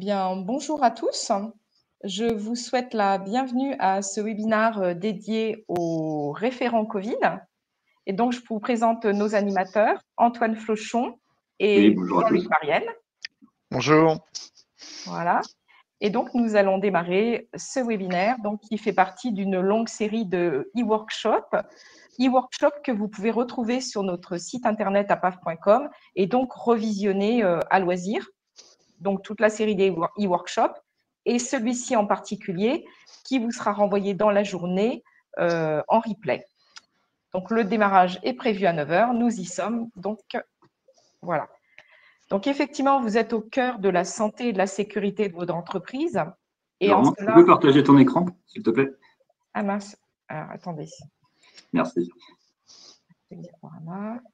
bien, bonjour à tous. Je vous souhaite la bienvenue à ce webinaire dédié aux référents Covid. Et donc, je vous présente nos animateurs, Antoine Flochon et bonjour à Jean-Luc tous. Marienne. Bonjour. Voilà. Et donc, nous allons démarrer ce webinaire qui fait partie d'une longue série de e-workshops que vous pouvez retrouver sur notre site internet apaf.com et donc revisionner à loisir. Donc, toute la série des e-workshops et celui-ci en particulier qui vous sera renvoyé dans la journée en replay. Donc, le démarrage est prévu à 9 h. Nous y sommes. Donc, voilà. Donc, effectivement, vous êtes au cœur de la santé et de la sécurité de votre entreprise. Et Laurent, tu peux partager ton écran, s'il te plaît? Ah mince. Alors, attendez. Merci. Diaporama.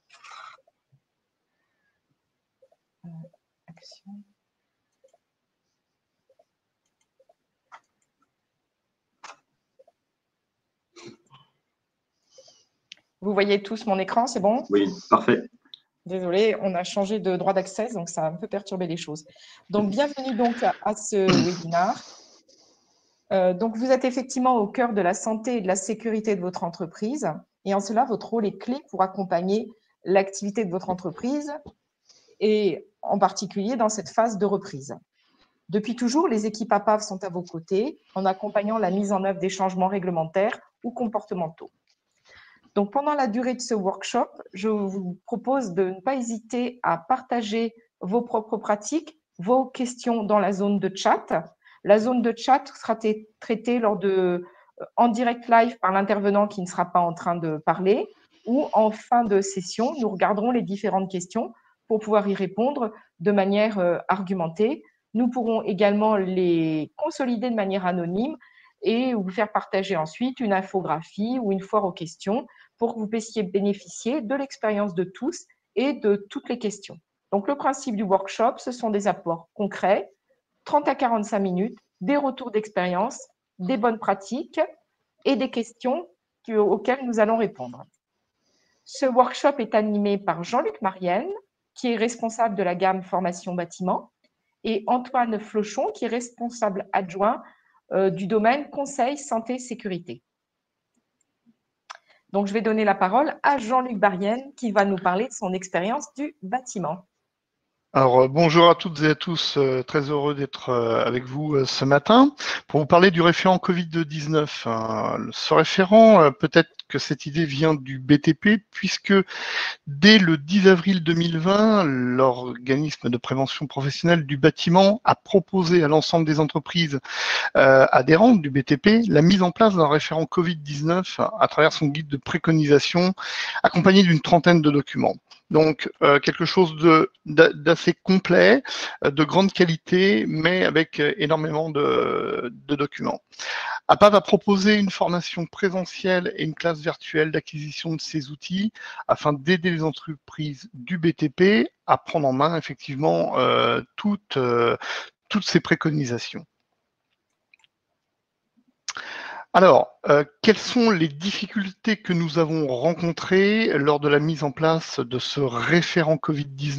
Action. Vous voyez tous mon écran, c'est bon? Oui, parfait. Désolée, on a changé de droit d'accès, donc ça a un peu perturbé les choses. Donc, bienvenue donc à ce webinaire. Donc, vous êtes effectivement au cœur de la santé et de la sécurité de votre entreprise. Et en cela, votre rôle est clé pour accompagner l'activité de votre entreprise et en particulier dans cette phase de reprise. Depuis toujours, les équipes APAV sont à vos côtés en accompagnant la mise en œuvre des changements réglementaires ou comportementaux. Donc, pendant la durée de ce workshop, je vous propose de ne pas hésiter à partager vos propres pratiques, vos questions dans la zone de chat. La zone de chat sera traitée en direct live par l'intervenant qui ne sera pas en train de parler ou en fin de session, nous regarderons les différentes questions pour pouvoir y répondre de manière argumentée. Nous pourrons également les consolider de manière anonyme et vous faire partager ensuite une infographie ou une foire aux questions pour que vous puissiez bénéficier de l'expérience de tous et de toutes les questions. Donc, le principe du workshop, ce sont des apports concrets, 30 à 45 minutes, des retours d'expérience, des bonnes pratiques et des questions auxquelles nous allons répondre. Ce workshop est animé par Jean-Luc Marienne, qui est responsable de la gamme formation bâtiment, et Antoine Flochon, qui est responsable adjoint du domaine conseil, santé, sécurité. Donc, je vais donner la parole à Jean-Luc Marienne qui va nous parler de son expérience du bâtiment. Alors, bonjour à toutes et à tous, très heureux d'être avec vous ce matin pour vous parler du référent Covid-19. Ce référent, peut-être que cette idée vient du BTP, puisque dès le 10 avril 2020, l'organisme de prévention professionnelle du bâtiment a proposé à l'ensemble des entreprises adhérentes du BTP la mise en place d'un référent Covid-19 à travers son guide de préconisation, accompagné d'une trentaine de documents. Donc, quelque chose d'assez complet, de grande qualité, mais avec énormément de documents. APA va proposer une formation présentielle et une classe virtuelle d'acquisition de ces outils afin d'aider les entreprises du BTP à prendre en main effectivement toutes ces préconisations. Alors, quelles sont les difficultés que nous avons rencontrées lors de la mise en place de ce référent Covid-19 ?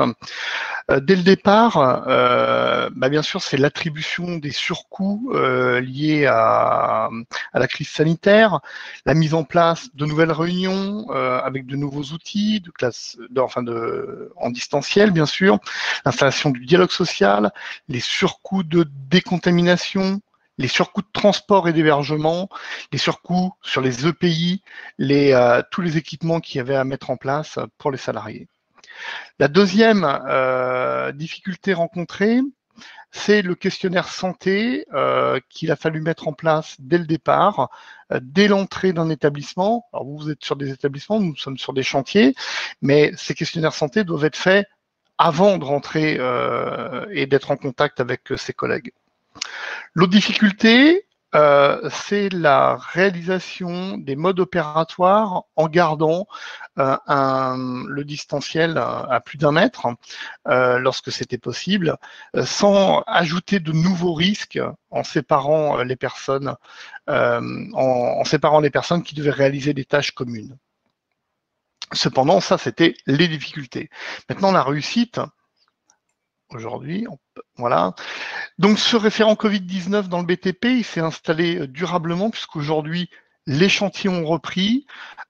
Dès le départ, bien sûr, c'est l'attribution des surcoûts liés à la crise sanitaire, la mise en place de nouvelles réunions avec de nouveaux outils en distanciel, bien sûr, l'installation du dialogue social, les surcoûts de décontamination, les surcoûts de transport et d'hébergement, les surcoûts sur les EPI, tous les équipements qu'il y avait à mettre en place pour les salariés. La deuxième difficulté rencontrée, c'est le questionnaire santé qu'il a fallu mettre en place dès le départ, dès l'entrée d'un établissement. Alors vous êtes sur des établissements, nous sommes sur des chantiers, mais ces questionnaires santé doivent être faits avant de rentrer et d'être en contact avec ses collègues. L'autre difficulté, c'est la réalisation des modes opératoires en gardant le distanciel à plus d'1 mètre lorsque c'était possible, sans ajouter de nouveaux risques en séparant les personnes, qui devaient réaliser des tâches communes. Cependant, ça, c'était les difficultés. Maintenant, la réussite, aujourd'hui. Voilà. Donc, ce référent Covid-19 dans le BTP, il s'est installé durablement puisqu'aujourd'hui, les chantiers ont repris.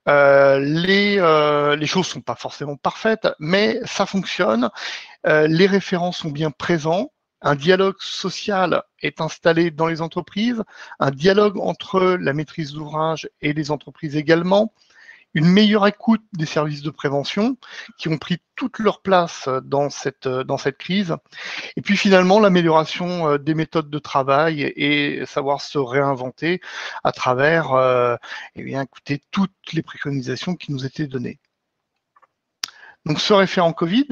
Les choses sont pas forcément parfaites, mais ça fonctionne. Les référents sont bien présents. Un dialogue social est installé dans les entreprises. Un dialogue entre la maîtrise d'ouvrage et les entreprises également. Une meilleure écoute des services de prévention qui ont pris toute leur place dans cette crise. Et puis finalement, l'amélioration des méthodes de travail et savoir se réinventer à travers écouter toutes les préconisations qui nous étaient données. Donc ce référent Covid,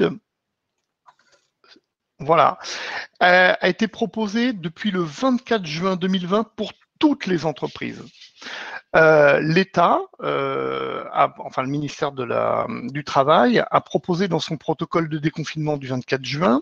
voilà, a été proposé depuis le 24 juin 2020 pour toutes les entreprises. L'État, enfin le ministère du Travail, a proposé dans son protocole de déconfinement du 24 juin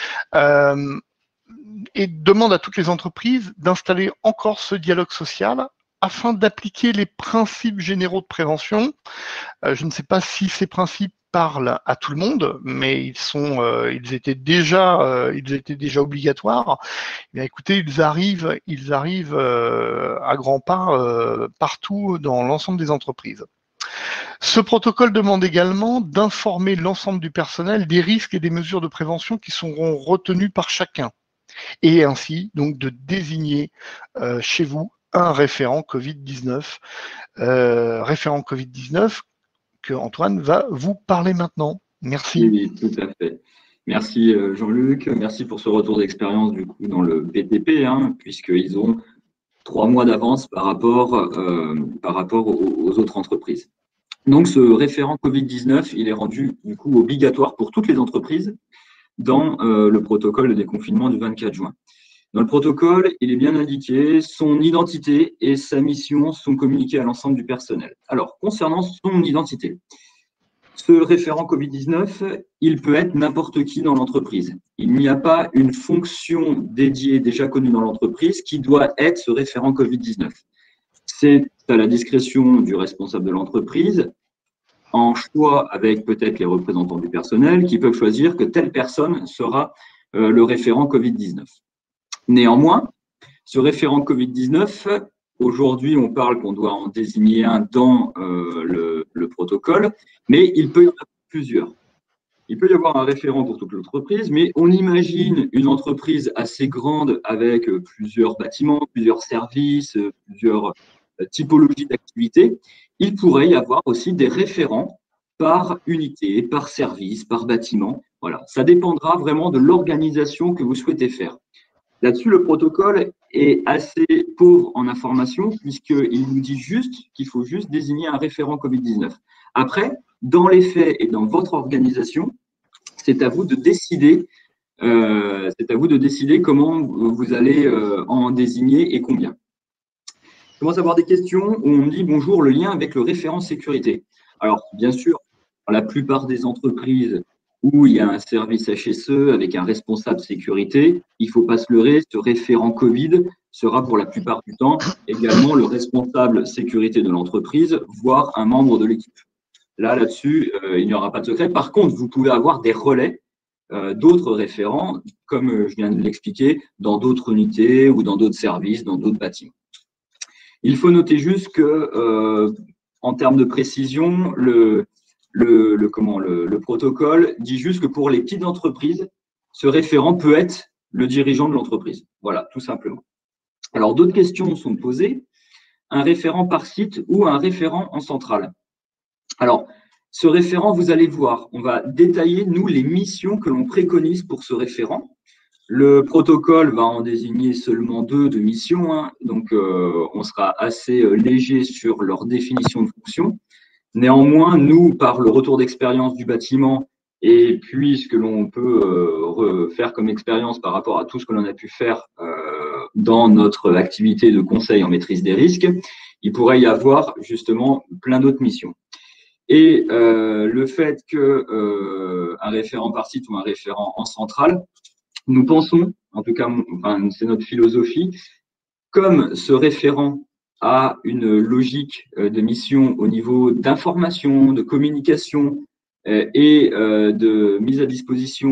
et demande à toutes les entreprises d'installer encore ce dialogue social afin d'appliquer les principes généraux de prévention. Je ne sais pas si ces principes parlent à tout le monde, mais ils étaient déjà obligatoires. Eh bien, écoutez, ils arrivent à grands pas partout dans l'ensemble des entreprises. Ce protocole demande également d'informer l'ensemble du personnel des risques et des mesures de prévention qui seront retenus par chacun, et ainsi donc de désigner chez vous un référent Covid-19, que Antoine va vous parler maintenant. Merci. Oui, tout à fait. Merci Jean-Luc, merci pour ce retour d'expérience du coup dans le BTP, puisqu'ils ont 3 mois d'avance par rapport aux autres entreprises. Donc ce référent Covid-19, il est rendu du coup obligatoire pour toutes les entreprises dans le protocole de déconfinement du 24 juin. Dans le protocole, il est bien indiqué, son identité et sa mission sont communiquées à l'ensemble du personnel. Alors, concernant son identité, ce référent Covid-19, il peut être n'importe qui dans l'entreprise. Il n'y a pas une fonction dédiée déjà connue dans l'entreprise qui doit être ce référent Covid-19. C'est à la discrétion du responsable de l'entreprise, en choix avec peut-être les représentants du personnel, qui peuvent choisir que telle personne sera le référent Covid-19. Néanmoins, ce référent Covid-19, aujourd'hui, on parle qu'on doit en désigner un dans le protocole, mais il peut y en avoir plusieurs. Il peut y avoir un référent pour toute l'entreprise, mais on imagine une entreprise assez grande avec plusieurs bâtiments, plusieurs services, plusieurs typologies d'activités. Il pourrait y avoir aussi des référents par unité, par service, par bâtiment. Voilà, ça dépendra vraiment de l'organisation que vous souhaitez faire. Là-dessus, le protocole est assez pauvre en information puisqu'il nous dit juste qu'il faut juste désigner un référent Covid-19. Après, dans les faits et dans votre organisation, c'est à vous de décider comment vous allez en désigner et combien. Je commence à avoir des questions où on me dit bonjour, le lien avec le référent sécurité. Alors, bien sûr, dans la plupart des entreprises où il y a un service HSE avec un responsable sécurité, il ne faut pas se leurrer, ce référent Covid sera pour la plupart du temps également le responsable sécurité de l'entreprise, voire un membre de l'équipe. Là-dessus, il n'y aura pas de secret. Par contre, vous pouvez avoir des relais d'autres référents, comme je viens de l'expliquer, dans d'autres unités ou dans d'autres services, dans d'autres bâtiments. Il faut noter juste que, en termes de précision, le protocole dit juste que pour les petites entreprises, ce référent peut être le dirigeant de l'entreprise. Voilà, tout simplement. Alors, d'autres questions sont posées. Un référent par site ou un référent en centrale. Alors, ce référent, vous allez voir, on va détailler, nous, les missions que l'on préconise pour ce référent. Le protocole va en désigner seulement 2 de missions, donc on sera assez léger sur leur définition de fonction. Néanmoins, nous, par le retour d'expérience du bâtiment et puis ce que l'on peut faire comme expérience par rapport à tout ce que l'on a pu faire dans notre activité de conseil en maîtrise des risques, il pourrait y avoir justement plein d'autres missions. Et le fait qu'un référent par site ou un référent en centrale, nous pensons, en tout cas, c'est notre philosophie, comme ce référent a une logique de mission au niveau d'information, de communication et de mise à disposition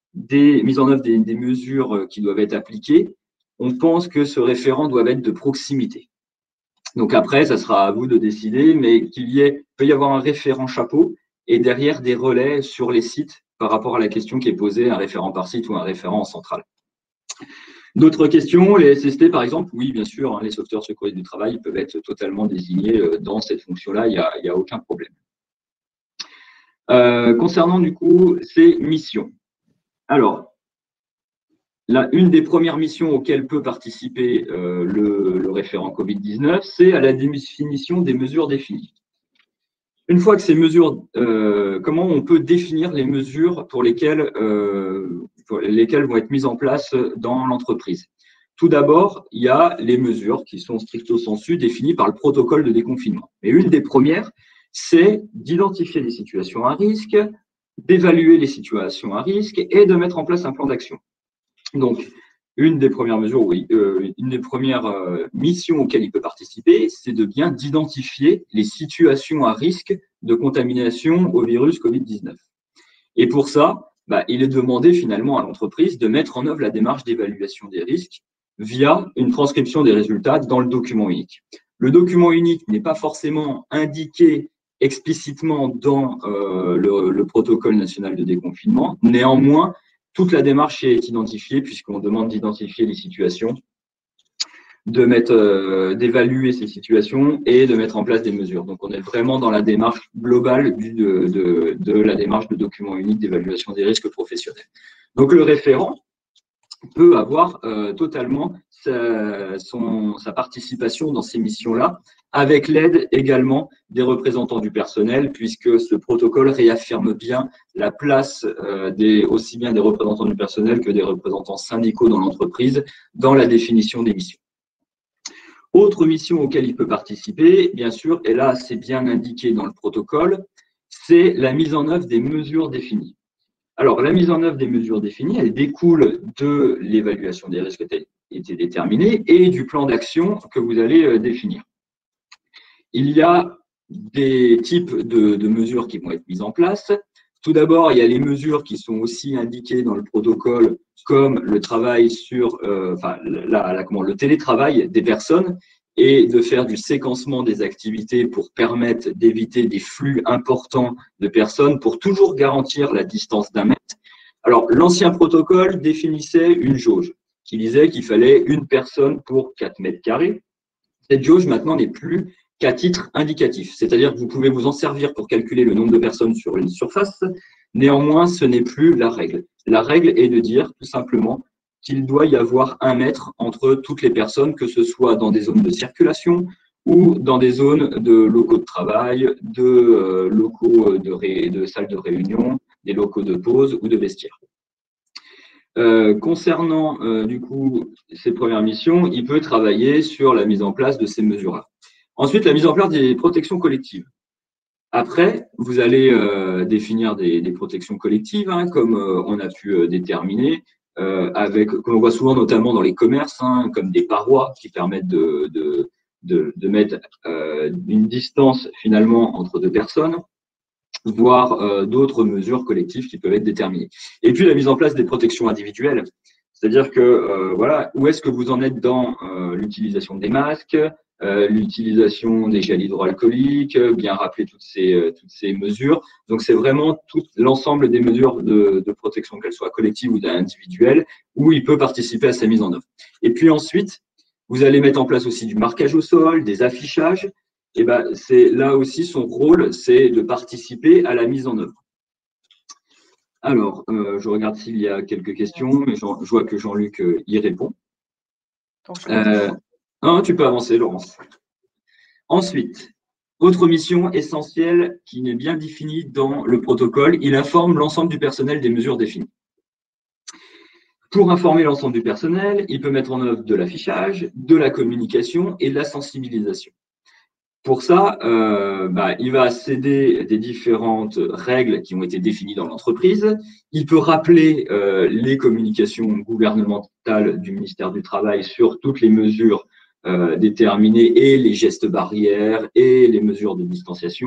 mise en œuvre des mesures qui doivent être appliquées, on pense que ce référent doit être de proximité. Donc après, ça sera à vous de décider, mais peut y avoir un référent chapeau et derrière des relais sur les sites par rapport à la question qui est posée, un référent par site ou un référent en centrale. D'autres questions, les SST par exemple, oui bien sûr, hein, les sauveteurs secouristes du travail peuvent être totalement désignés dans cette fonction-là, il n'y a aucun problème. Concernant du coup ces missions. Alors, une des premières missions auxquelles peut participer le référent Covid-19, c'est à la définition des mesures définies. Une fois que ces mesures, comment on peut définir les mesures pour lesquelles vont être mises en place dans l'entreprise? Tout d'abord, il y a les mesures qui sont stricto sensu définies par le protocole de déconfinement. Et une des premières, c'est d'identifier les situations à risque, d'évaluer les situations à risque et de mettre en place un plan d'action. Donc, une des premières mesures, une des premières missions auxquelles il peut participer, c'est de bien d'identifier les situations à risque de contamination au virus Covid-19. Et pour ça, il est demandé finalement à l'entreprise de mettre en œuvre la démarche d'évaluation des risques via une transcription des résultats dans le document unique. Le document unique n'est pas forcément indiqué explicitement dans le protocole national de déconfinement. Néanmoins, toute la démarche est identifiée puisqu'on demande d'identifier les situations, d'évaluer ces situations et de mettre en place des mesures. Donc, on est vraiment dans la démarche globale de la démarche de document unique d'évaluation des risques professionnels. Donc, le référent peut avoir totalement sa participation dans ces missions-là, avec l'aide également des représentants du personnel, puisque ce protocole réaffirme bien la place aussi bien des représentants du personnel que des représentants syndicaux dans l'entreprise dans la définition des missions. Autre mission auquel il peut participer, bien sûr, et là c'est bien indiqué dans le protocole, c'est la mise en œuvre des mesures définies. Alors, la mise en œuvre des mesures définies, elle découle de l'évaluation des risques qui a été déterminée et du plan d'action que vous allez définir. Il y a des types de mesures qui vont être mises en place. Tout d'abord, il y a les mesures qui sont aussi indiquées dans le protocole, comme le travail le télétravail des personnes et de faire du séquencement des activités pour permettre d'éviter des flux importants de personnes pour toujours garantir la distance d'1 mètre. Alors, l'ancien protocole définissait une jauge qui disait qu'il fallait 1 personne pour 4 mètres carrés. Cette jauge, maintenant, n'est plus qu'à titre indicatif, c'est-à-dire que vous pouvez vous en servir pour calculer le nombre de personnes sur une surface. Néanmoins, ce n'est plus la règle. La règle est de dire tout simplement qu'il doit y avoir 1 mètre entre toutes les personnes, que ce soit dans des zones de circulation ou dans des zones de locaux de travail, de locaux de salles de réunion, des locaux de pause ou de vestiaires. Concernant du coup ces premières missions, il peut travailler sur la mise en place de ces mesures-là. Ensuite, la mise en place des protections collectives. Après, vous allez définir des protections collectives, hein, comme on a pu déterminer, comme on voit souvent notamment dans les commerces, hein, comme des parois qui permettent de mettre une distance finalement entre 2 personnes, voire d'autres mesures collectives qui peuvent être déterminées. Et puis la mise en place des protections individuelles, c'est-à-dire que voilà, où est-ce que vous en êtes dans l'utilisation des masques, l'utilisation des gels hydroalcooliques, bien rappeler toutes ces mesures. Donc, c'est vraiment tout l'ensemble des mesures de protection, qu'elles soient collectives ou individuelles, où il peut participer à sa mise en œuvre. Et puis ensuite, vous allez mettre en place aussi du marquage au sol, des affichages. Et c'est là aussi son rôle, c'est de participer à la mise en œuvre. Alors, je regarde s'il y a quelques questions, mais je vois que Jean-Luc y répond. Tu peux avancer, Laurence. Ensuite, autre mission essentielle qui est bien définie dans le protocole, il informe l'ensemble du personnel des mesures définies. Pour informer l'ensemble du personnel, il peut mettre en œuvre de l'affichage, de la communication et de la sensibilisation. Pour ça, il va céder des différentes règles qui ont été définies dans l'entreprise. Il peut rappeler les communications gouvernementales du ministère du Travail sur toutes les mesures déterminées et les gestes barrières et les mesures de distanciation.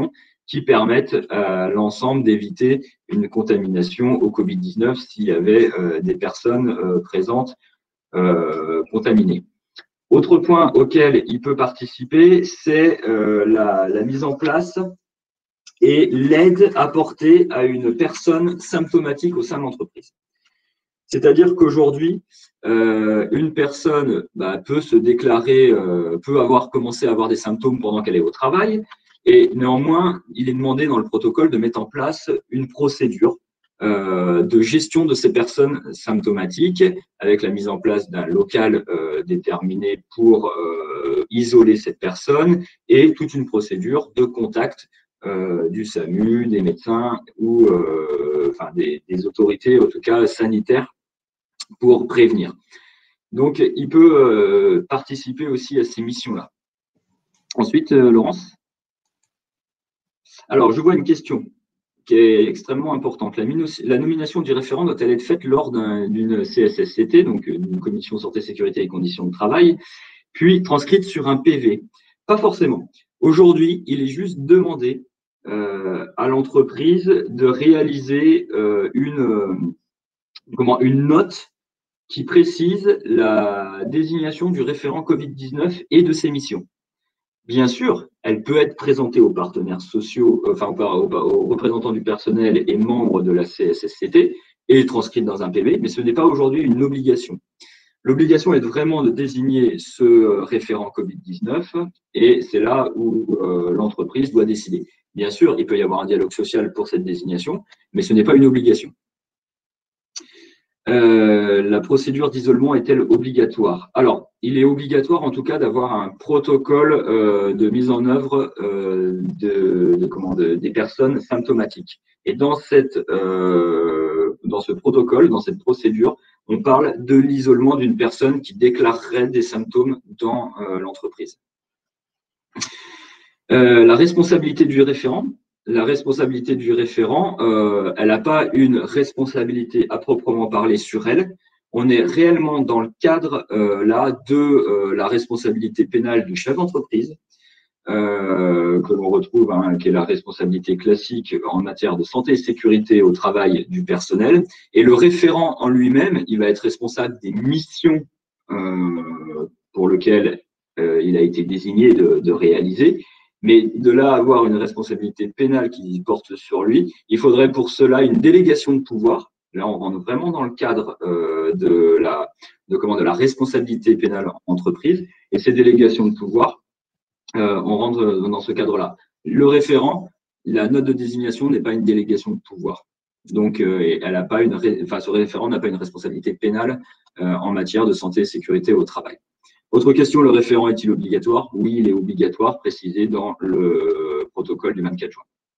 qui permettent à l'ensemble d'éviter une contamination au Covid-19 s'il y avait des personnes présentes contaminées. Autre point auquel il peut participer, c'est la mise en place et l'aide apportée à une personne symptomatique au sein de l'entreprise. C'est-à-dire qu'aujourd'hui, une personne peut se déclarer, peut avoir commencé à avoir des symptômes pendant qu'elle est au travail, et néanmoins, il est demandé dans le protocole de mettre en place une procédure de gestion de ces personnes symptomatiques, avec la mise en place d'un local déterminé pour isoler cette personne, et toute une procédure de contact du SAMU, des médecins ou enfin des autorités, en tout cas sanitaires, pour prévenir. Donc, il peut participer aussi à ces missions-là. Ensuite, Laurence. Alors, je vois une question qui est extrêmement importante. La nomination du référent doit-elle être faite lors d'une CSSCT, donc d'une commission santé, sécurité et conditions de travail, puis transcrite sur un PV? Pas forcément. Aujourd'hui, il est juste demandé à l'entreprise de réaliser une note qui précise la désignation du référent Covid-19 et de ses missions. Bien sûr, elle peut être présentée aux partenaires sociaux, enfin aux représentants du personnel et membres de la CSSCT et transcrite dans un PV, mais ce n'est pas aujourd'hui une obligation. L'obligation est vraiment de désigner ce référent Covid-19 et c'est là où l'entreprise doit décider. Bien sûr, il peut y avoir un dialogue social pour cette désignation, mais ce n'est pas une obligation. La procédure d'isolement est-elle obligatoire? Alors, il est obligatoire en tout cas d'avoir un protocole de mise en œuvre des personnes symptomatiques. Et dans ce protocole, dans cette procédure, on parle de l'isolement d'une personne qui déclarerait des symptômes dans l'entreprise. La responsabilité du référent. La responsabilité du référent, elle n'a pas une responsabilité à proprement parler sur elle. On est réellement dans le cadre là de la responsabilité pénale du chef d'entreprise, que l'on retrouve, qui est la responsabilité classique en matière de santé et sécurité au travail du personnel. Et le référent en lui-même, il va être responsable des missions pour lesquelles il a été désigné de réaliser. Mais de là à avoir une responsabilité pénale qui porte sur lui, il faudrait pour cela une délégation de pouvoir. Là, on rentre vraiment dans le cadre de la responsabilité pénale entreprise. Et ces délégations de pouvoir, on rentre dans ce cadre-là. Le référent, la note de désignation n'est pas une délégation de pouvoir. Donc, ce référent n'a pas une responsabilité pénale en matière de santé et sécurité au travail. Autre question, le référent est-il obligatoire? Oui, il est obligatoire, précisé dans le protocole du 24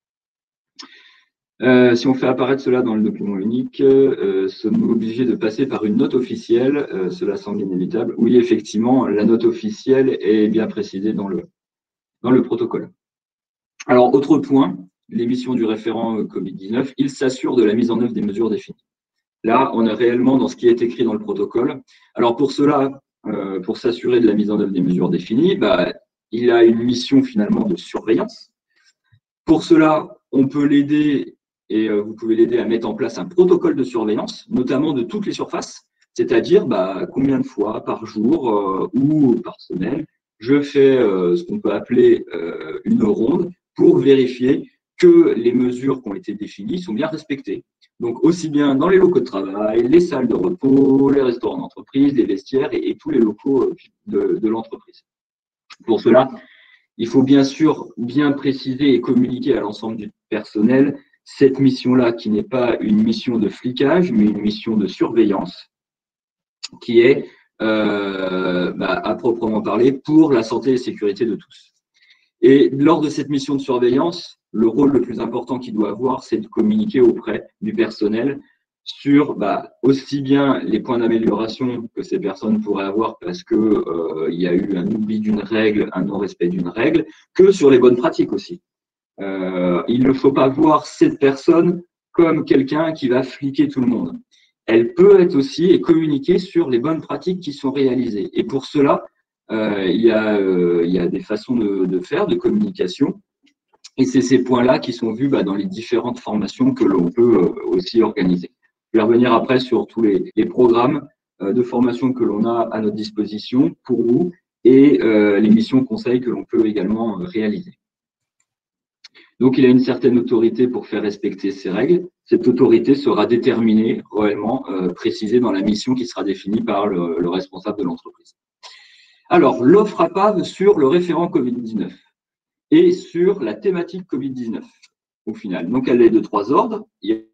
juin. Si on fait apparaître cela dans le document unique, sommes-nous obligés de passer par une note officielle? Cela semble inévitable. Oui, effectivement, la note officielle est bien précisée dans le protocole. Alors, autre point, l'émission du référent Covid-19, il s'assure de la mise en œuvre des mesures définies. Là, on est réellement dans ce qui est écrit dans le protocole. Alors, pour cela, pour s'assurer de la mise en œuvre des mesures définies, il a une mission finalement de surveillance. Pour cela, on peut l'aider et vous pouvez l'aider à mettre en place un protocole de surveillance, notamment de toutes les surfaces, c'est-à-dire combien de fois par jour ou par semaine, je fais ce qu'on peut appeler une ronde pour vérifier que les mesures qui ont été définies sont bien respectées. Donc, aussi bien dans les locaux de travail, les salles de repos, les restaurants d'entreprise, les vestiaires et tous les locaux de l'entreprise. Pour cela, il faut bien sûr bien préciser et communiquer à l'ensemble du personnel cette mission-là qui n'est pas une mission de flicage, mais une mission de surveillance qui est, à proprement parler, pour la santé et sécurité de tous. Et lors de cette mission de surveillance, le rôle le plus important qu'il doit avoir, c'est de communiquer auprès du personnel sur aussi bien les points d'amélioration que ces personnes pourraient avoir parce que il y a eu un oubli d'une règle, un non-respect d'une règle, que sur les bonnes pratiques aussi. Il ne faut pas voir cette personne comme quelqu'un qui va fliquer tout le monde. Elle peut être aussi et communiquer sur les bonnes pratiques qui sont réalisées. Et pour cela, il y a des façons de faire, de communication. Et c'est ces points-là qui sont vus dans les différentes formations que l'on peut aussi organiser. Je vais revenir après sur tous les programmes de formation que l'on a à notre disposition pour vous et les missions conseils que l'on peut également réaliser. Donc, il a une certaine autorité pour faire respecter ces règles. Cette autorité sera déterminée, réellement précisée dans la mission qui sera définie par le responsable de l'entreprise. Alors, l'offre APAV sur le référent Covid-19 et sur la thématique Covid-19 au final. Donc, elle est de 3 ordres. Il y a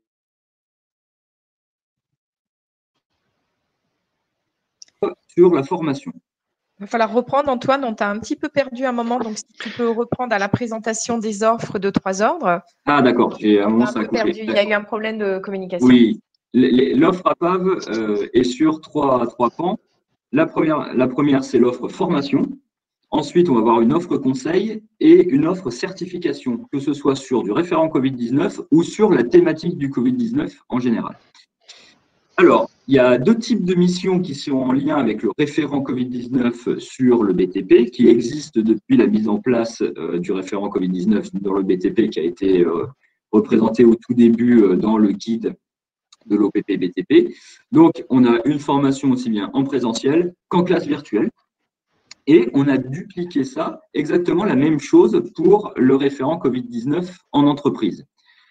sur la formation. Il va falloir reprendre, Antoine, on t'a un petit peu perdu un moment, donc si tu peux reprendre à la présentation des offres de 3 ordres. Ah, d'accord, j'ai un moment ça a perdu. Il y a eu un problème de communication. Oui, l'offre APAV est sur trois pans. La première c'est l'offre formation. Ensuite, on va avoir une offre conseil et une offre certification, que ce soit sur du référent Covid-19 ou sur la thématique du Covid-19 en général. Alors, il y a 2 types de missions qui sont en lien avec le référent Covid-19 sur le BTP, qui existent depuis la mise en place du référent Covid-19 dans le BTP, qui a été représenté au tout début dans le guide de l'OPP BTP. Donc, on a une formation aussi bien en présentiel qu'en classe virtuelle. Et on a dupliqué ça, exactement la même chose pour le référent Covid-19 en entreprise.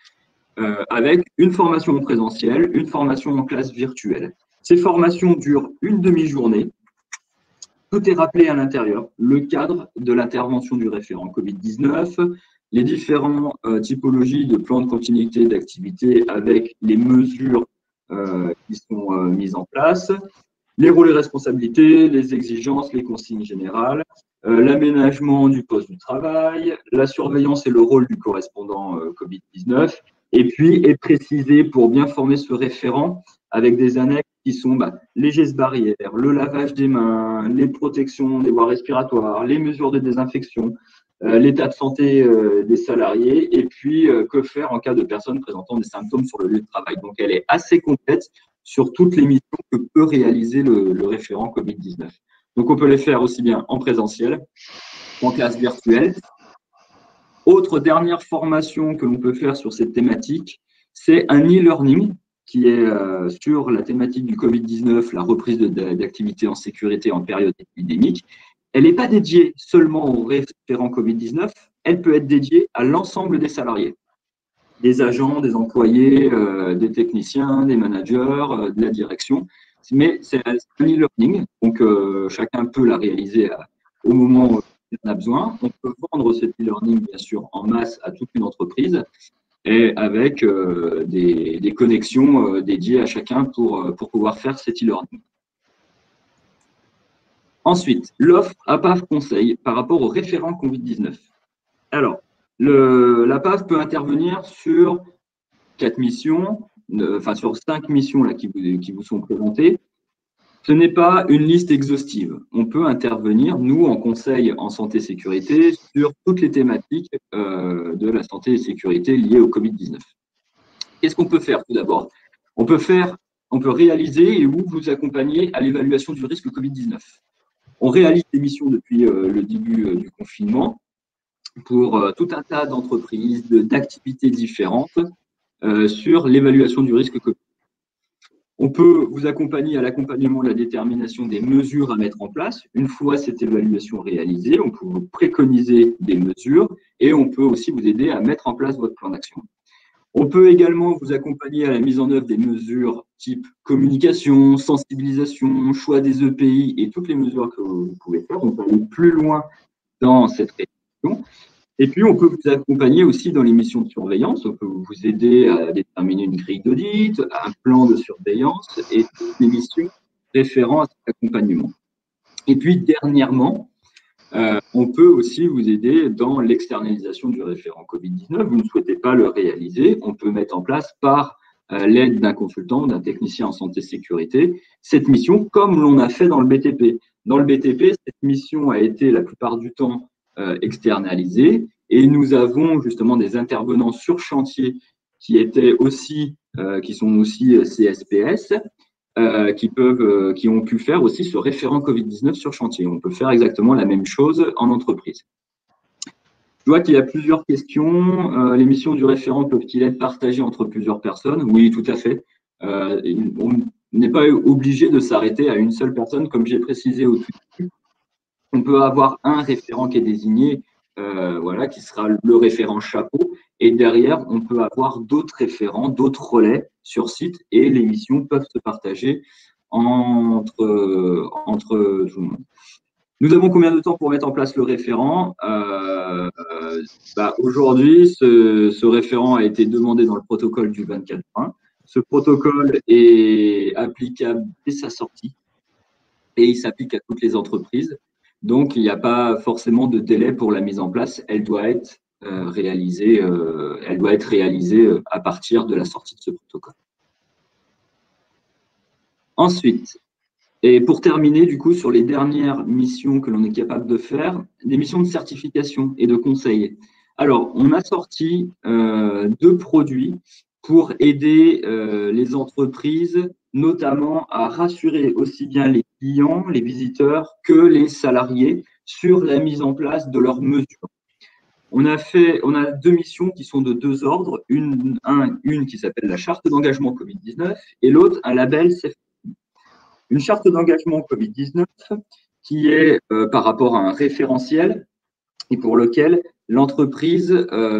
Avec une formation en présentiel, une formation en classe virtuelle. Ces formations durent une demi-journée. Tout est rappelé à l'intérieur. Le cadre de l'intervention du référent Covid-19, les différentes typologies de plans de continuité d'activité avec les mesures qui sont mises en place, les rôles et responsabilités, les exigences, les consignes générales, l'aménagement du poste du travail, la surveillance et le rôle du correspondant Covid-19, et puis est précisé pour bien former ce référent avec des annexes qui sont les gestes barrières, le lavage des mains, les protections des voies respiratoires, les mesures de désinfection, l'état de santé des salariés, et puis que faire en cas de personnes présentant des symptômes sur le lieu de travail. Donc, elle est assez complète sur toutes les missions que peut réaliser le référent Covid-19. Donc, on peut les faire aussi bien en présentiel qu'en classe virtuelle. Autre dernière formation que l'on peut faire sur cette thématique, c'est un e-learning qui est sur la thématique du Covid-19, la reprise d'activité en sécurité en période épidémique. Elle n'est pas dédiée seulement aux référents Covid-19, elle peut être dédiée à l'ensemble des salariés, des agents, des employés, des techniciens, des managers, de la direction. Mais c'est un e-learning, donc chacun peut la réaliser au moment où il en a besoin. On peut vendre cet e-learning, bien sûr, en masse à toute une entreprise et avec des connexions dédiées à chacun pour pouvoir faire cet e-learning. Ensuite, l'offre APAV conseil par rapport au référent Covid-19. Alors, l'APAV peut intervenir sur 4 missions, sur 5 missions là, qui vous sont présentées. Ce n'est pas une liste exhaustive. On peut intervenir, nous, en conseil en santé-sécurité, sur toutes les thématiques de la santé et sécurité liées au Covid-19. Qu'est-ce qu'on peut faire tout d'abord? On peut réaliser et vous accompagner à l'évaluation du risque Covid-19. On réalise des missions depuis le début du confinement pour tout un tas d'entreprises, d'activités différentes sur l'évaluation du risque Covid. On peut vous accompagner à l'accompagnement de la détermination des mesures à mettre en place. Une fois cette évaluation réalisée, on peut vous préconiser des mesures et on peut aussi vous aider à mettre en place votre plan d'action. On peut également vous accompagner à la mise en œuvre des mesures type communication, sensibilisation, choix des EPI et toutes les mesures que vous pouvez faire. On peut aller plus loin dans cette réflexion. Et puis, on peut vous accompagner aussi dans les missions de surveillance. On peut vous aider à déterminer une grille d'audit, un plan de surveillance et toutes les missions référant à cet accompagnement. Et puis, dernièrement, on peut aussi vous aider dans l'externalisation du référent Covid-19. Vous ne souhaitez pas le réaliser, on peut mettre en place par l'aide d'un consultant, d'un technicien en santé-sécurité, cette mission comme l'on a fait dans le BTP. Dans le BTP, cette mission a été la plupart du temps externalisée et nous avons justement des intervenants sur chantier qui sont aussi CSPS, qui ont pu faire aussi ce référent Covid-19 sur chantier. On peut faire exactement la même chose en entreprise. Je vois qu'il y a plusieurs questions. Les missions du référent peuvent-ils être partagées entre plusieurs personnes? Oui, tout à fait. On n'est pas obligé de s'arrêter à une seule personne, comme j'ai précisé au tout début. On peut avoir un référent qui est désigné, voilà, qui sera le référent chapeau, et derrière, on peut avoir d'autres référents, d'autres relais sur site, et les missions peuvent se partager entre tout le monde. Nous avons combien de temps pour mettre en place le référent? Aujourd'hui, ce référent a été demandé dans le protocole du 24 juin. Ce protocole est applicable dès sa sortie et il s'applique à toutes les entreprises. Donc, il n'y a pas forcément de délai pour la mise en place. Elle doit être réalisée à partir de la sortie de ce protocole. Ensuite, et pour terminer, du coup, sur les dernières missions que l'on est capable de faire, des missions de certification et de conseil. Alors, on a sorti 2 produits pour aider les entreprises, notamment à rassurer aussi bien les clients, les visiteurs, que les salariés sur la mise en place de leurs mesures. On a 2 missions qui sont de 2 ordres, une qui s'appelle la charte d'engagement Covid-19 et l'autre un label CFE. Une charte d'engagement Covid-19 qui est par rapport à un référentiel et pour lequel l'entreprise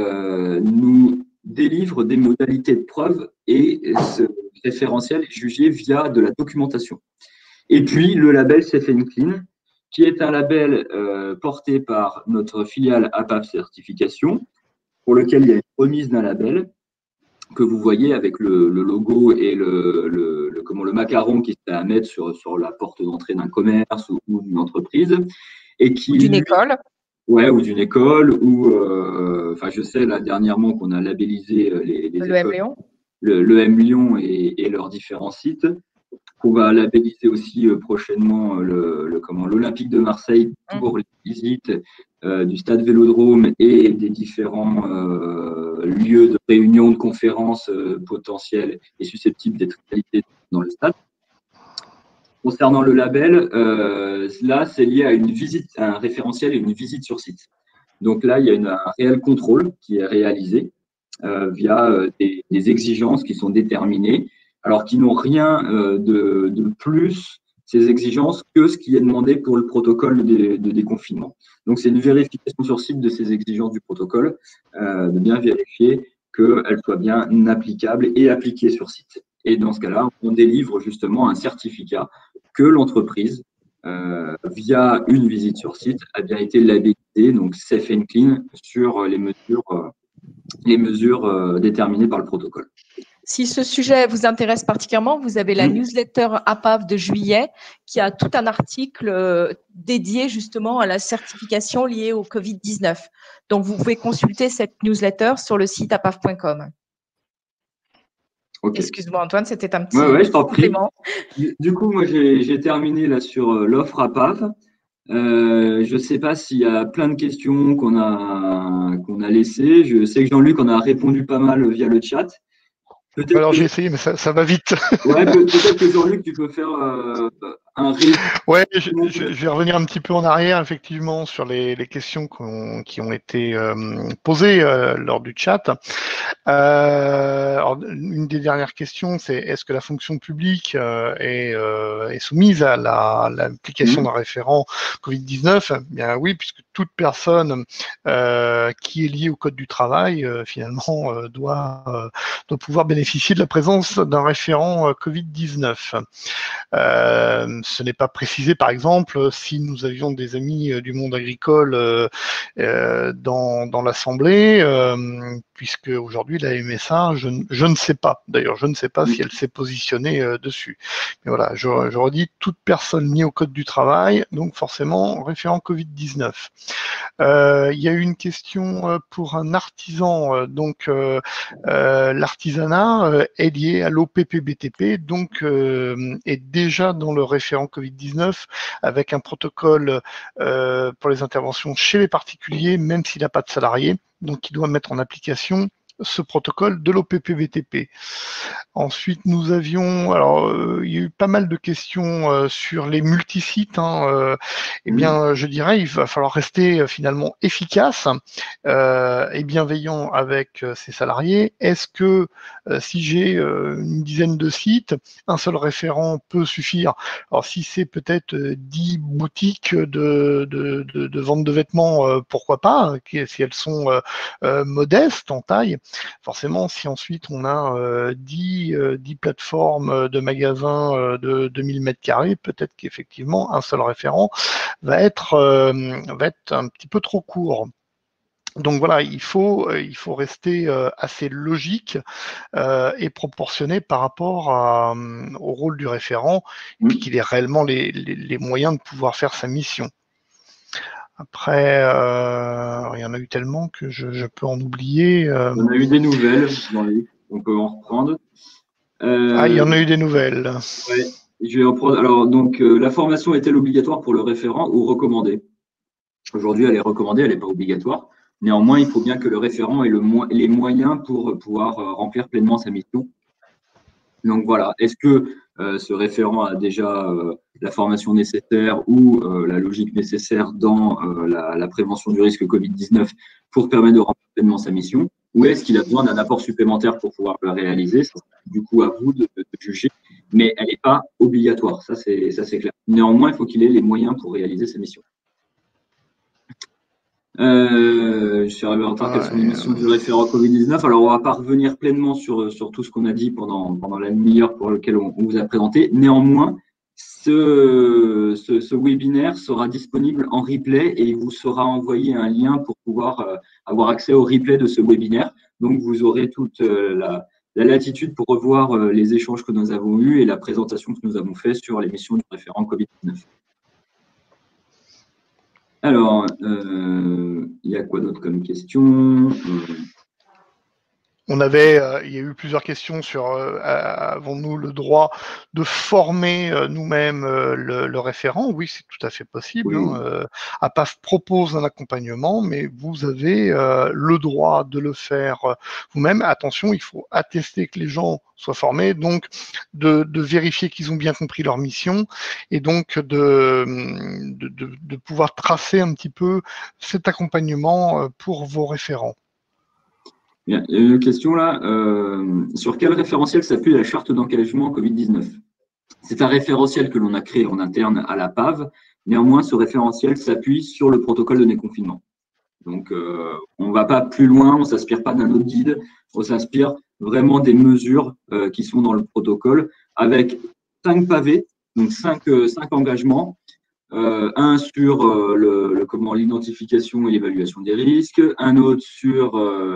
nous délivre des modalités de preuve et ce référentiel est jugé via de la documentation. Et puis le label Safe and Clean qui est un label porté par notre filiale APAV Certification pour lequel il y a une remise d'un label que vous voyez avec le logo et le macaron qui est à mettre sur la porte d'entrée d'un commerce ou d'une entreprise. Et qui, ou d'une école. Ouais, ou d'une école, ou je sais là dernièrement qu'on a labellisé le M Lyon. Le M Lyon et leurs différents sites. On va labelliser aussi prochainement l'Olympique de Marseille pour les visites du stade Vélodrome et des différents lieux de réunion, de conférences potentiels et susceptibles d'être réalisés dans le stade. Concernant le label, là, c'est lié à une visite, à un référentiel et une visite sur site. Donc là, il y a un réel contrôle qui est réalisé via des exigences qui sont déterminées, alors qui n'ont rien de plus, ces exigences, que ce qui est demandé pour le protocole de déconfinement. Donc, c'est une vérification sur site de ces exigences du protocole, de bien vérifier qu'elles soient bien applicables et appliquées sur site. Et dans ce cas-là, on délivre justement un certificat que l'entreprise, via une visite sur site, a bien été labellisée, donc Safe and Clean, sur les mesures déterminées par le protocole. Si ce sujet vous intéresse particulièrement, vous avez la newsletter APAV de juillet qui a tout un article dédié justement à la certification liée au Covid-19. Donc, vous pouvez consulter cette newsletter sur le site apav.com. Okay. Excuse-moi Antoine, c'était un petit je t'en prie. complément. Du coup, moi j'ai terminé là sur l'offre APAV. Je ne sais pas s'il y a plein de questions qu'on a laissées. Je sais que Jean-Luc en a répondu pas mal via le chat. Alors j'ai essayé, mais ça va vite. Ouais, peut-être que Jean-Luc, tu peux faire un résumé. Ouais, je vais revenir un petit peu en arrière, effectivement, sur les questions qui ont été posées lors du chat. Alors, une des dernières questions, c'est est-ce que la fonction publique est soumise à l'application d'un référent Covid-19 ? Bien oui, puisque toute personne qui est liée au Code du travail, finalement, doit pouvoir bénéficier de la présence d'un référent Covid-19. Ce n'est pas précisé, par exemple, si nous avions des amis du monde agricole dans l'Assemblée, puisque aujourd'hui la MSA, je ne sais pas. D'ailleurs, je ne sais pas si elle s'est positionnée dessus. Mais voilà, je redis, toute personne liée au Code du travail, donc forcément référent Covid-19. Il y a eu une question pour un artisan. Donc, l'artisanat est lié à l'OPPBTP, donc est déjà dans le référent Covid-19 avec un protocole pour les interventions chez les particuliers, même s'il n'a pas de salariés. Donc, il doit mettre en application ce protocole de l'OPPBTP. Ensuite, nous avions, alors il y a eu pas mal de questions sur les multisites. Eh bien, je dirais, il va falloir rester finalement efficace et bienveillant avec ses salariés. Est-ce que si j'ai une dizaine de sites, un seul référent peut suffire? Alors, si c'est peut-être 10 boutiques de vente de vêtements, pourquoi pas, si elles sont modestes en taille. Forcément, si ensuite on a 10 plateformes de magasins de 2000 mètres carrés, peut-être qu'effectivement un seul référent va être un petit peu trop court. Donc voilà, il faut rester assez logique et proportionné par rapport au rôle du référent, et puis qu'il ait réellement les moyens de pouvoir faire sa mission. Après, il y en a eu tellement que je peux en oublier. On a eu des nouvelles, on peut en reprendre. Il y en a eu des nouvelles. Ouais, je vais en prendre. Alors, donc, la formation est-elle obligatoire pour le référent ou recommandée? Aujourd'hui, elle est recommandée, elle n'est pas obligatoire. Néanmoins, il faut bien que le référent ait les moyens pour pouvoir remplir pleinement sa mission. Donc voilà, est-ce que ce référent a déjà la formation nécessaire ou la logique nécessaire dans la prévention du risque Covid-19 pour permettre de remplir pleinement sa mission? Ou est-ce qu'il a besoin d'un apport supplémentaire pour pouvoir le réaliser? C'est du coup à vous de juger, mais elle n'est pas obligatoire, ça c'est clair. Néanmoins, il faut qu'il ait les moyens pour réaliser sa mission. Je suis arrivé en retard. Quelles sont les missions du référent Covid-19? Alors, on va pas revenir pleinement sur tout ce qu'on a dit pendant la demi-heure pour lequel on vous a présenté. Néanmoins, ce webinaire sera disponible en replay et il vous sera envoyé un lien pour pouvoir avoir accès au replay de ce webinaire. Donc, vous aurez toute la latitude pour revoir les échanges que nous avons eus et la présentation que nous avons fait sur les missions du référent Covid-19. Alors, il y a quoi d'autre comme question? Il y a eu plusieurs questions sur avons-nous le droit de former nous-mêmes le référent? Oui, c'est tout à fait possible. Oui. APAF propose un accompagnement, mais vous avez le droit de le faire vous-même. Attention, il faut attester que les gens soient formés, donc de vérifier qu'ils ont bien compris leur mission et donc de pouvoir tracer un petit peu cet accompagnement pour vos référents. Bien. Il y a une question là. Sur quel référentiel s'appuie la charte d'engagement Covid-19? C'est un référentiel que l'on a créé en interne à la PAV. Néanmoins, ce référentiel s'appuie sur le protocole de déconfinement. Donc, on ne va pas plus loin, on ne s'inspire pas d'un autre guide, on s'inspire vraiment des mesures qui sont dans le protocole avec 5 pavés, donc 5 engagements. Un sur l'identification et l'évaluation des risques, un autre sur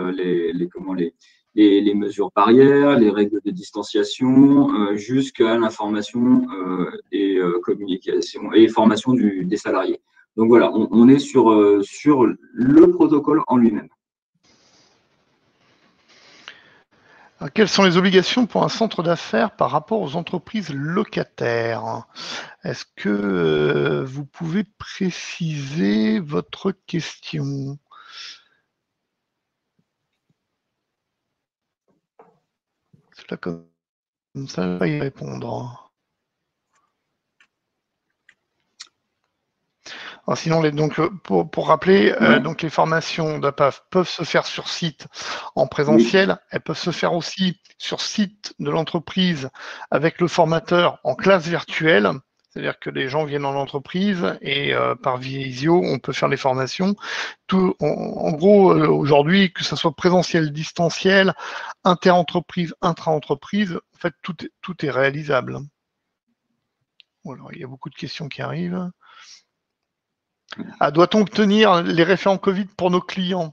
les mesures barrières, les règles de distanciation, jusqu'à l'information et communication et formation des salariés. Donc voilà, on est sur le protocole en lui-même. Quelles sont les obligations pour un centre d'affaires par rapport aux entreprises locataires? Est-ce que vous pouvez préciser votre question? Là, comme ça, je vais pas y répondre. Alors sinon, pour rappeler, donc les formations d'APAF peuvent se faire sur site en présentiel, oui. Elles peuvent se faire aussi sur site de l'entreprise avec le formateur en classe virtuelle, c'est-à-dire que les gens viennent en entreprise et par visio, on peut faire les formations. En gros, aujourd'hui, que ce soit présentiel, distanciel, inter-entreprise, intra-entreprise, en fait, tout est réalisable. Alors, il y a beaucoup de questions qui arrivent. Doit-on obtenir les référents Covid pour nos clients?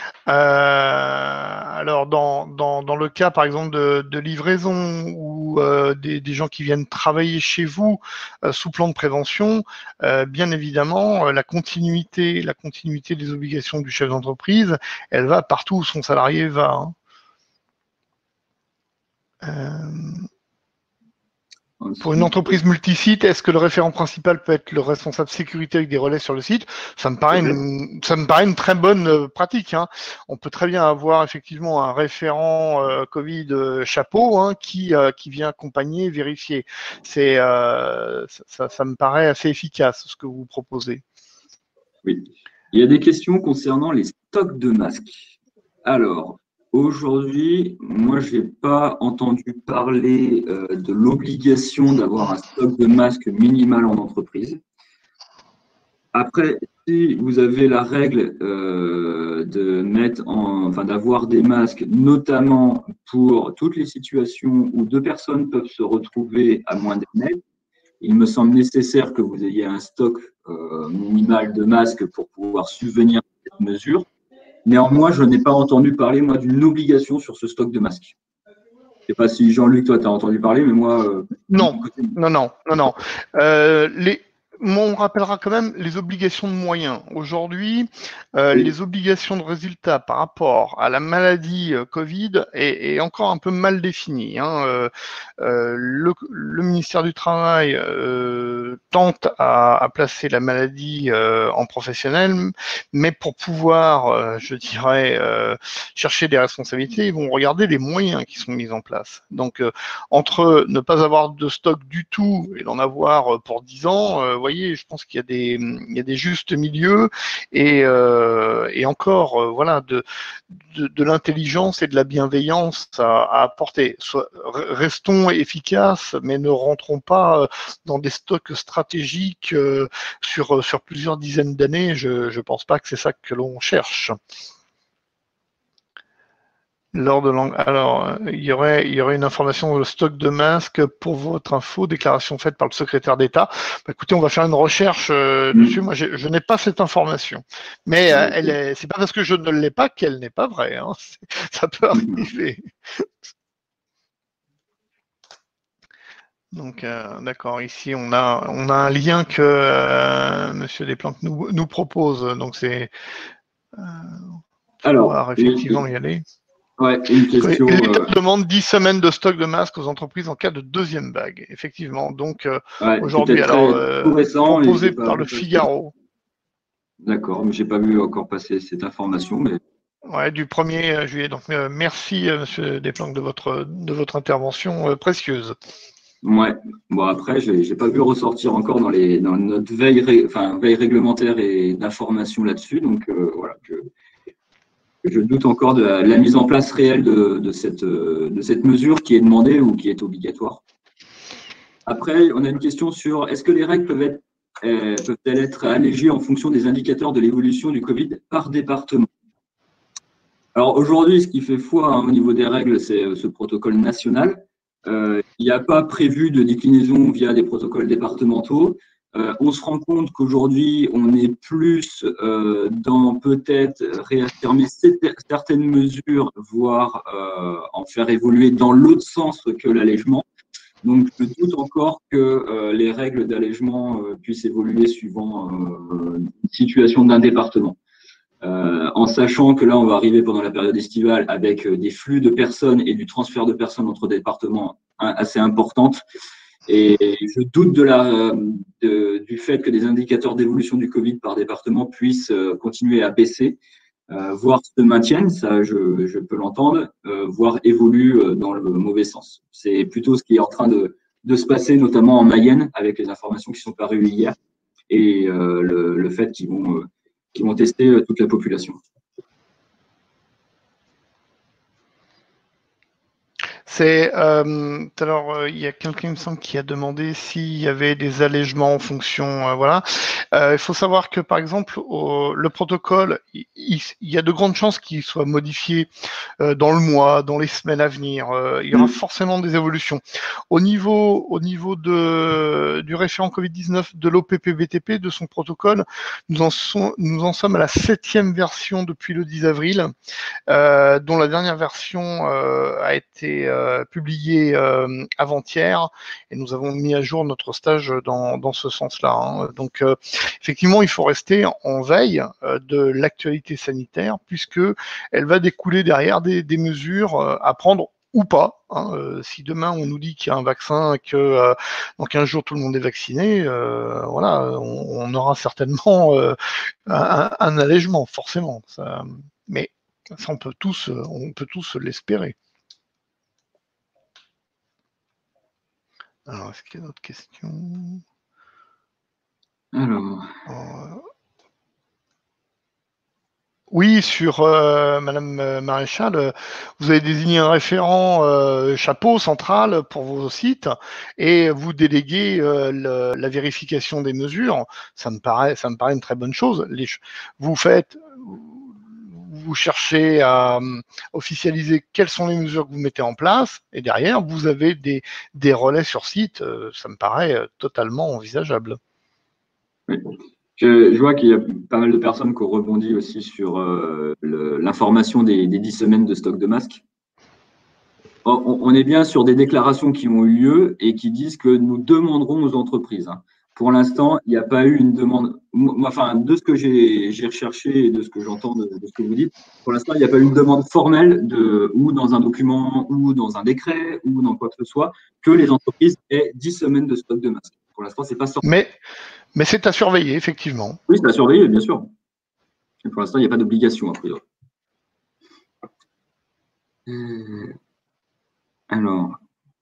Alors, dans le cas, par exemple, de livraison ou des gens qui viennent travailler chez vous sous plan de prévention, bien évidemment, la continuité des obligations du chef d'entreprise, elle va partout où son salarié va. Pour une entreprise multisite, est-ce que le référent principal peut être le responsable sécurité avec des relais sur le site? Ça me paraît une très bonne pratique, hein. On peut très bien avoir effectivement un référent Covid chapeau, hein, qui vient accompagner, vérifier. Ça me paraît assez efficace ce que vous proposez. Oui. Il y a des questions concernant les stocks de masques. Alors, aujourd'hui, moi, je n'ai pas entendu parler de l'obligation d'avoir un stock de masques minimal en entreprise. Après, si vous avez la règle d'avoir des masques, notamment pour toutes les situations où deux personnes peuvent se retrouver à moins d'un mètre, il me semble nécessaire que vous ayez un stock minimal de masques pour pouvoir subvenir à cette mesure. Néanmoins, je n'ai pas entendu parler, moi, d'une obligation sur ce stock de masques. Je ne sais pas si Jean-Luc, toi, tu as entendu parler, mais moi… Non. On rappellera quand même les obligations de moyens. Aujourd'hui, Oui. les obligations de résultats par rapport à la maladie Covid est encore un peu mal définies, hein. Le ministère du Travail tente à placer la maladie en professionnel, mais pour pouvoir, je dirais, chercher des responsabilités, ils vont regarder les moyens qui sont mis en place. Donc, entre ne pas avoir de stock du tout et d'en avoir pour 10 ans, vous voyez, je pense qu'il y a des justes milieux et encore, voilà, de l'intelligence et de la bienveillance à apporter. Restons efficaces, mais ne rentrons pas dans des stocks stratégiques sur plusieurs dizaines d'années. Je pense pas que c'est ça que l'on cherche. Alors, il y aurait une information sur le stock de masques pour votre info, déclaration faite par le secrétaire d'État. Écoutez, on va faire une recherche dessus. Moi, je n'ai pas cette information. Mais c'est pas parce que je ne l'ai pas qu'elle n'est pas vraie, hein. Ça peut arriver. Donc, d'accord, ici, on a un lien que Monsieur Desplanques nous propose. Donc, c'est pouvoir effectivement y aller. Ouais, une question. L'État demande 10 semaines de stock de masques aux entreprises en cas de deuxième vague, effectivement. Donc, aujourd'hui, tout récent, proposé par le Figaro. D'accord, mais je n'ai pas vu encore passer cette information. Mais… Ouais, du 1er juillet. Donc, merci, Monsieur Desplanques, de votre intervention précieuse. Ouais, bon, après, je n'ai pas vu ressortir encore dans notre veille réglementaire et d'information là-dessus. Donc, voilà, je doute encore de la mise en place réelle de cette mesure qui est demandée ou qui est obligatoire. Après, on a une question sur est-ce que les règles peuvent-elles être allégées en fonction des indicateurs de l'évolution du Covid par département? Alors aujourd'hui, ce qui fait foi, hein, au niveau des règles, c'est ce protocole national. Il n'y a pas prévu de déclinaison via des protocoles départementaux. On se rend compte qu'aujourd'hui, on est plus dans peut-être réaffirmer certaines mesures, voire en faire évoluer dans l'autre sens que l'allègement. Donc, je doute encore que les règles d'allègement puissent évoluer suivant une situation d'un département. En sachant que là, on va arriver pendant la période estivale avec des flux de personnes et du transfert de personnes entre départements assez importantes. Et je doute du fait que des indicateurs d'évolution du Covid par département puissent continuer à baisser, voire se maintiennent, ça je peux l'entendre, voire évoluent dans le mauvais sens. C'est plutôt ce qui est en train de se passer, notamment en Mayenne, avec les informations qui sont parues hier, et le fait qu'ils vont tester toute la population. Alors, il y a quelqu'un, il me semble, qui a demandé s'il y avait des allègements en fonction, voilà. Il faut savoir que, par exemple, le protocole, il y a de grandes chances qu'il soit modifié dans le mois, dans les semaines à venir. Il y aura forcément des évolutions. Au niveau du référent Covid-19 de l'OPPBTP, de son protocole, nous en sommes à la 7e version depuis le 10 avril, dont la dernière version a été publié avant-hier, et nous avons mis à jour notre stage dans ce sens-là, hein. Donc, effectivement, il faut rester en veille de l'actualité sanitaire, puisque elle va découler derrière des mesures à prendre ou pas. Hein, si demain on nous dit qu'il y a un vaccin, que dans 15 jours tout le monde est vacciné, voilà, on aura certainement un allègement, forcément. Ça, mais ça, on peut tous l'espérer. Alors, est-ce qu'il y a d'autres questions? Alors. Oui, sur Madame Maréchal, vous avez désigné un référent chapeau central pour vos sites et vous déléguez la vérification des mesures. Ça me paraît une très bonne chose. Vous cherchez à officialiser quelles sont les mesures que vous mettez en place et derrière vous avez des relais sur site. Ça me paraît totalement envisageable. Oui. Je vois qu'il y a pas mal de personnes qui ont rebondi aussi sur l'information des 10 semaines de stock de masques. On est bien sur des déclarations qui ont eu lieu et qui disent que nous demanderons aux entreprises. Pour l'instant, il n'y a pas eu une demande. Enfin, de ce que j'ai recherché et de ce que j'entends de ce que vous dites, pour l'instant, il n'y a pas eu une demande formelle ou dans un document, ou dans un décret, ou dans quoi que ce soit, que les entreprises aient 10 semaines de stock de masques. Pour l'instant, c'est pas sorti. Mais c'est à surveiller, effectivement. Oui, c'est à surveiller, bien sûr. Et pour l'instant, il n'y a pas d'obligation, a priori. Alors.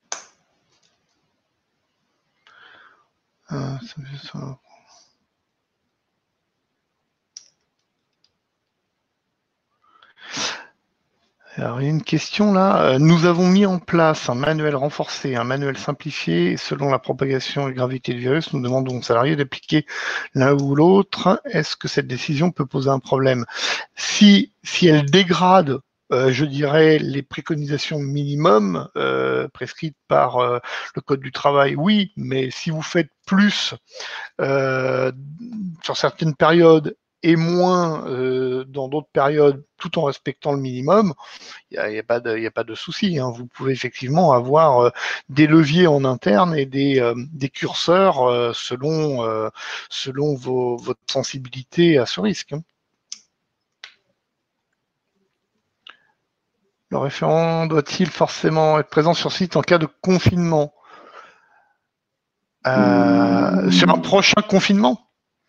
Alors, il y a une question là. Nous avons mis en place un manuel renforcé, un manuel simplifié selon la propagation et gravité du virus. Nous demandons aux salariés d'appliquer l'un ou l'autre. Est-ce que cette décision peut poser un problème? Si elle dégrade, je dirais, les préconisations minimum prescrites par le Code du travail, oui, mais si vous faites plus sur certaines périodes et moins dans d'autres périodes, tout en respectant le minimum, il n'y a pas de souci. Hein. Vous pouvez effectivement avoir des leviers en interne et des curseurs selon votre sensibilité à ce risque. Hein. Le référent doit-il forcément être présent sur site en cas de confinement? Sur un prochain confinement?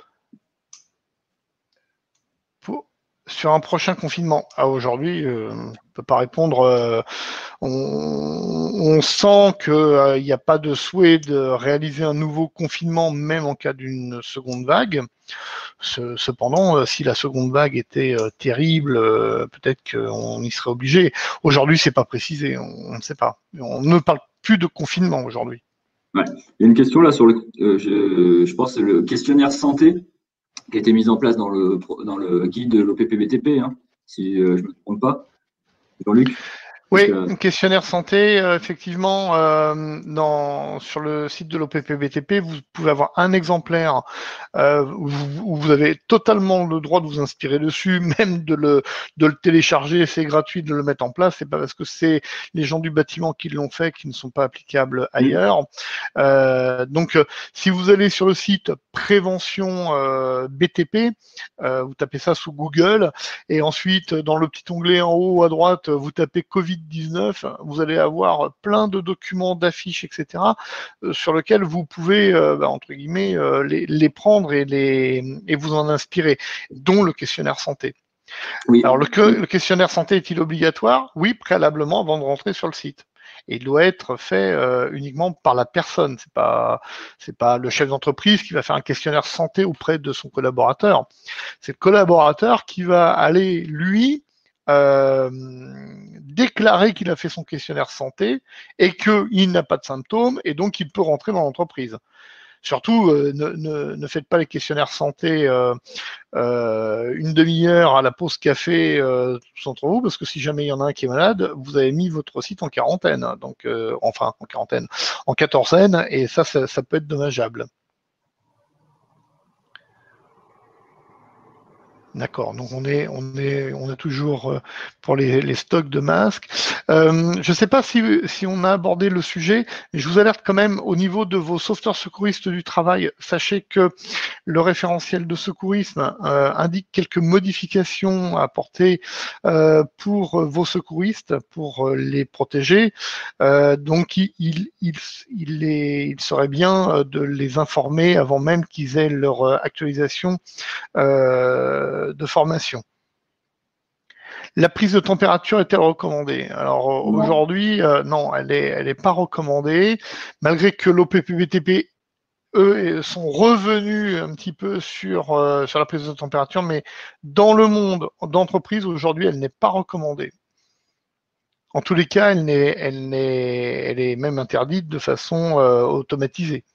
Sur un prochain confinement. Aujourd'hui, je ne peux pas répondre. On sent qu'il n'y a pas de souhait de réaliser un nouveau confinement, même en cas d'une seconde vague. Cependant, si la seconde vague était terrible, peut-être qu'on y serait obligé. Aujourd'hui, c'est pas précisé, on ne sait pas. On ne parle plus de confinement aujourd'hui. Ouais. Il y a une question là sur je pense, le questionnaire santé qui a été mise en place dans le guide de l'OPPBTP, hein, si je ne me trompe pas, Jean-Luc. Oui, un questionnaire santé, effectivement, sur le site de l'OPPBTP, vous pouvez avoir un exemplaire où vous avez totalement le droit de vous inspirer dessus, même de le télécharger, c'est gratuit de le mettre en place. C'est pas parce que c'est les gens du bâtiment qui l'ont fait qui ne sont pas applicables ailleurs. Donc, si vous allez sur le site prévention BTP, vous tapez ça sous Google, et ensuite dans le petit onglet en haut à droite, vous tapez Covid-19, vous allez avoir plein de documents, d'affiches, etc., sur lesquels vous pouvez, entre guillemets, les prendre et vous en inspirer, dont le questionnaire santé. Oui. Alors, le questionnaire santé est-il obligatoire? Oui, préalablement avant de rentrer sur le site. Et il doit être fait uniquement par la personne. C'est pas le chef d'entreprise qui va faire un questionnaire santé auprès de son collaborateur. C'est le collaborateur qui va aller, lui, déclarer qu'il a fait son questionnaire santé et qu'il n'a pas de symptômes et donc il peut rentrer dans l'entreprise. Surtout, ne faites pas les questionnaires santé une demi-heure à la pause café tous entre vous, parce que si jamais il y en a un qui est malade, vous avez mis votre site en quarantaine, donc en quatorzaine, et ça peut être dommageable. D'accord, donc on a toujours pour les stocks de masques. Je ne sais pas si on a abordé le sujet, mais je vous alerte quand même au niveau de vos sauveteurs secouristes du travail. Sachez que le référentiel de secourisme indique quelques modifications à apporter pour vos secouristes, pour les protéger. Donc il serait bien de les informer avant même qu'ils aient leur actualisation de formation. La prise de température est-elle recommandée? Alors aujourd'hui, non, elle est pas recommandée, malgré que l'OPPBTP, eux, sont revenus un petit peu sur la prise de température, mais dans le monde d'entreprise, aujourd'hui, elle n'est pas recommandée. En tous les cas, elle est même interdite de façon automatisée.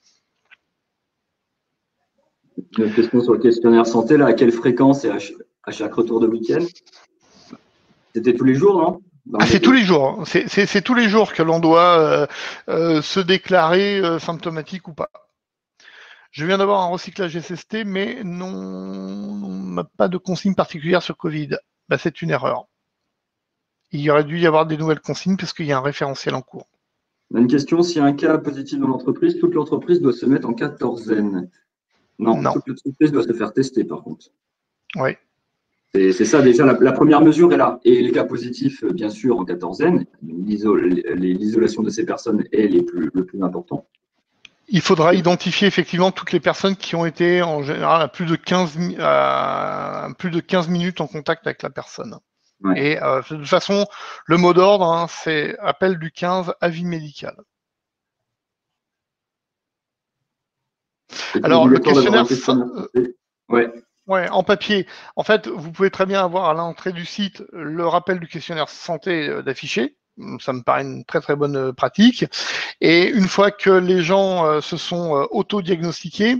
Une question sur le questionnaire santé, là, à quelle fréquence et à chaque retour de week-end? C'était tous les jours, non? C'est tous les jours. C'est tous les jours que l'on doit se déclarer symptomatique ou pas. Je viens d'avoir un recyclage SST, mais non, pas de consigne particulière sur Covid. Bah, c'est une erreur. Il y aurait dû y avoir des nouvelles consignes parce qu'il y a un référentiel en cours. Une question, s'il y a un cas positif dans l'entreprise, toute l'entreprise doit se mettre en quatorzaine. Non, toute l'entreprise doit se faire tester, par contre. Oui. C'est ça, déjà, la première mesure est là. Et les cas positifs, bien sûr, en quatorzaine, l'isolation de ces personnes est le plus important. Il faudra identifier effectivement toutes les personnes qui ont été, en général, à plus de 15 minutes en contact avec la personne. Ouais. Et de toute façon, le mot d'ordre, hein, c'est appel du 15, avis médical. Alors, le questionnaire... Ouais, en papier. En fait, vous pouvez très bien avoir à l'entrée du site le rappel du questionnaire santé d'afficher. Ça me paraît une très très bonne pratique. Et une fois que les gens se sont auto-diagnostiqués,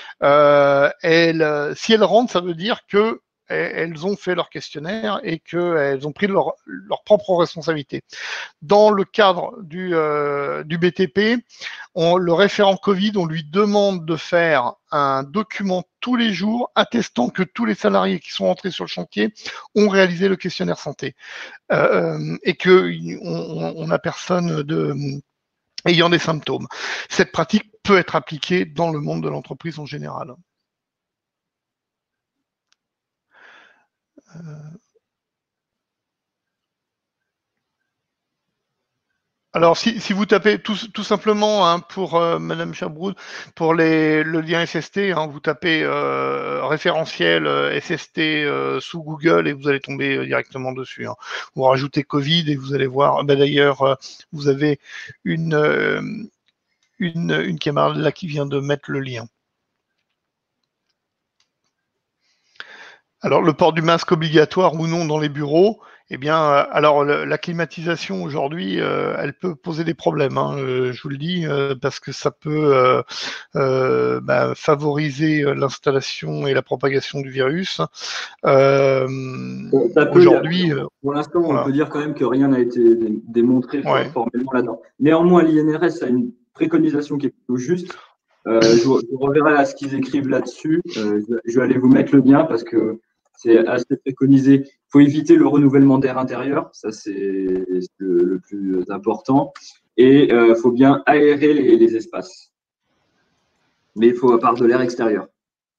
si elles rentrent, ça veut dire que elles ont fait leur questionnaire et qu'elles ont pris leur propre responsabilité. Dans le cadre du BTP, le référent Covid, on lui demande de faire un document tous les jours attestant que tous les salariés qui sont entrés sur le chantier ont réalisé le questionnaire santé et qu'on n'a personne ayant des symptômes. Cette pratique peut être appliquée dans le monde de l'entreprise en général. Alors, si vous tapez tout simplement hein, pour Madame Chabroud, pour le lien SST, hein, vous tapez référentiel SST sous Google et vous allez tomber directement dessus. Hein. Vous rajoutez Covid et vous allez voir. D'ailleurs, vous avez une camarade là qui vient de mettre le lien. Alors, le port du masque obligatoire ou non dans les bureaux, eh bien, alors la climatisation aujourd'hui, elle peut poser des problèmes, hein, je vous le dis, parce que ça peut favoriser l'installation et la propagation du virus. Aujourd'hui, pour l'instant, on peut dire quand même que rien n'a été démontré formellement là-dedans. Néanmoins, l'INRS a une préconisation qui est plutôt juste. Je reverrai là ce qu'ils écrivent là-dessus. Je vais aller vous mettre le lien parce que c'est assez préconisé. Il faut éviter le renouvellement d'air intérieur, ça c'est le plus important. Et il faut bien aérer les espaces. Mais il faut à part de l'air extérieur.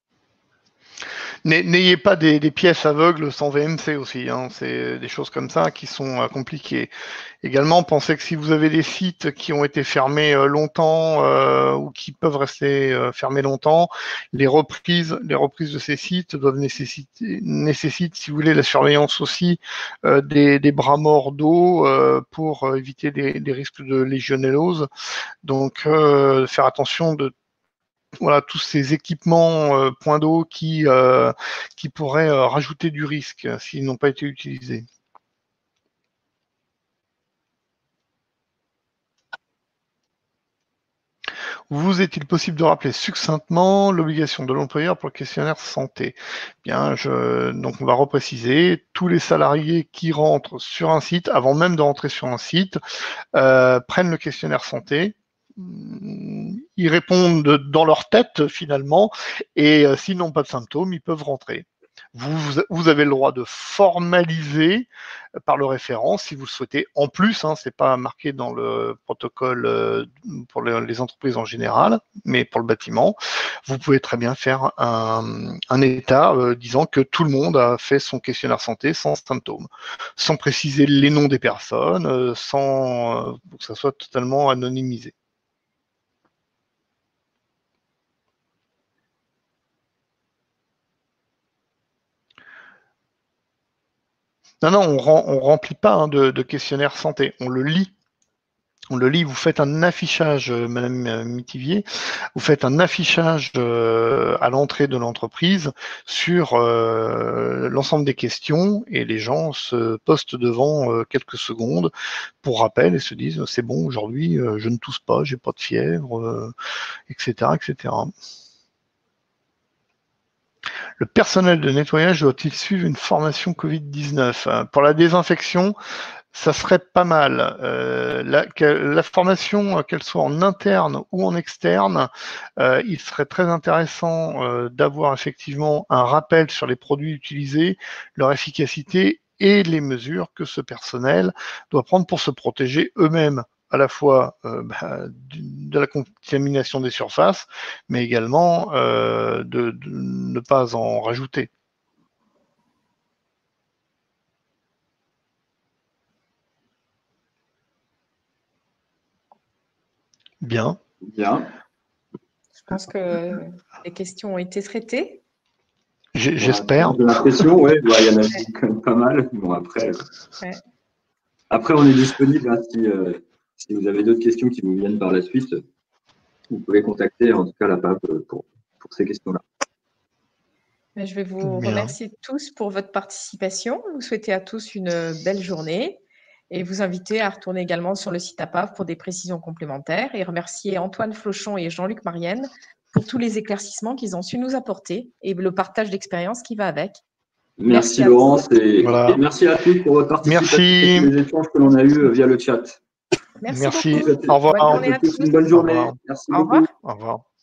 N'ayez pas des pièces aveugles sans VMC aussi, hein. C'est des choses comme ça qui sont compliquées. Également, pensez que si vous avez des sites qui ont été fermés longtemps ou qui peuvent rester fermés longtemps, les reprises de ces sites doivent nécessitent, si vous voulez, la surveillance aussi des bras morts d'eau pour éviter des risques de légionellose. Donc, faire attention de tous ces équipements points d'eau qui pourraient rajouter du risque s'ils n'ont pas été utilisés. Vous est-il possible de rappeler succinctement l'obligation de l'employeur pour le questionnaire santé? Bien, donc on va repréciser, tous les salariés qui rentrent sur un site, avant même de rentrer sur un site, prennent le questionnaire santé. Ils répondent dans leur tête finalement et s'ils n'ont pas de symptômes, ils peuvent rentrer. Vous avez le droit de formaliser par le référent si vous le souhaitez. En plus, hein, c'est pas marqué dans le protocole pour les entreprises en général, mais pour le bâtiment, vous pouvez très bien faire un état disant que tout le monde a fait son questionnaire santé sans symptômes, sans préciser les noms des personnes, sans pour que ça soit totalement anonymisé. Non, non, on remplit pas hein, de questionnaire santé, on le lit. On le lit, vous faites un affichage, Madame Mitivier, vous faites un affichage à l'entrée de l'entreprise sur l'ensemble des questions et les gens se postent devant quelques secondes pour rappel et se disent c'est bon, aujourd'hui je ne tousse pas, j'ai pas de fièvre, etc., etc. Le personnel de nettoyage doit-il suivre une formation Covid-19 ? Pour la désinfection, ça serait pas mal. La formation, qu'elle soit en interne ou en externe, il serait très intéressant d'avoir effectivement un rappel sur les produits utilisés, leur efficacité et les mesures que ce personnel doit prendre pour se protéger eux-mêmes à la fois de la contamination des surfaces, mais également de ne pas en rajouter. Bien. Bien. Je pense que les questions ont été traitées. J'espère. J'ai l'impression, oui, il y en a quand même pas mal. Bon, après, après on est disponible. Hein, si vous avez d'autres questions qui vous viennent par la suite, vous pouvez contacter en tout cas la PAP pour ces questions-là. Je vais vous remercier tous pour votre participation. Vous souhaiter à tous une belle journée et vous inviter à retourner également sur le site APAV pour des précisions complémentaires et remercier Antoine Flochon et Jean-Luc Marienne pour tous les éclaircissements qu'ils ont su nous apporter et le partage d'expérience qui va avec. Merci Laurence et merci à tous pour votre participation et les échanges que l'on a eus via le chat. Merci. Au revoir. Bonne journée à tous. Une bonne journée. Merci beaucoup. Au revoir.